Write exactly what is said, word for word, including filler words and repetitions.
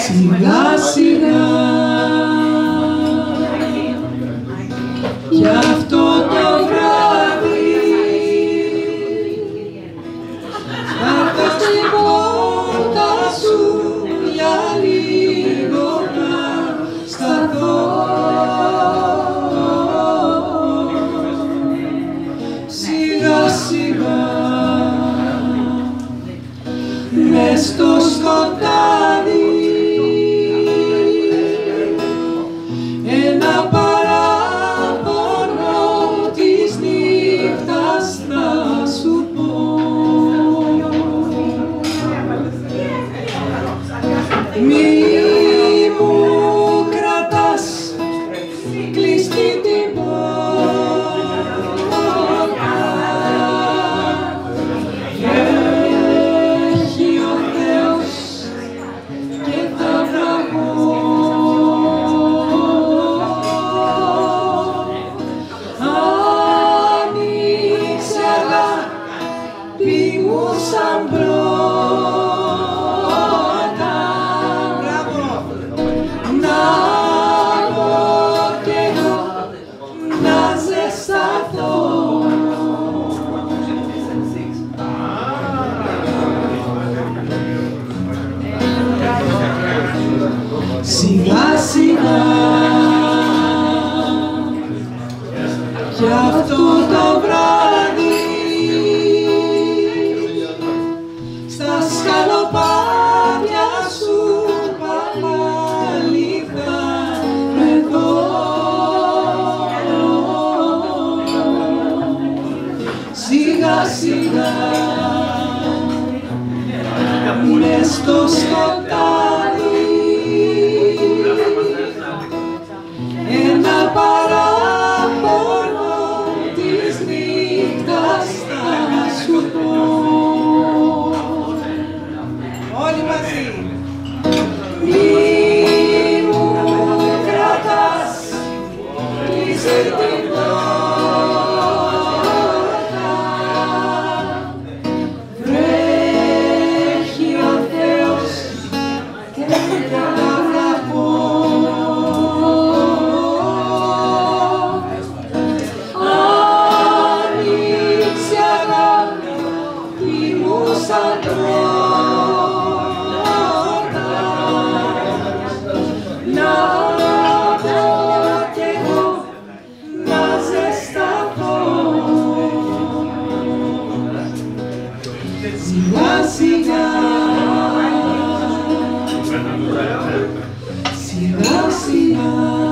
Σιγά σιγά κι αυτό το βράδυ θα έρθω στην πόρτα σου για λίγο να σταθώ. Σιγά σιγά μες στο σκοτάδι ένα παράπονο της νύχτας θα σου πω. Μη μου κρατάς κλειστή την πόρτα, έχει ο Θεός και θα βραγώ. Άνοιξε αγάπη μου σαν πρώτα, να πω κι εγώ να ζεσταθώ. Σιγά σιγά κι αυτό το βράδυ στα σκαλοπάτια σου πάλι θα βρεθώ. Σιγά σιγά μες στο σκοτάδι ένα παράπονο της νύχτας θα σου πω. Όλοι μαζί. Μη μου κρατάς κλειστή την πόρτα, βρέχει ο Θεός και θα βραχώ. Άνοιξε αγάπη μου σαν πρώτα, να πω κι εγώ να ζεσταθώ. Σιγά σιγά, σιγά σιγά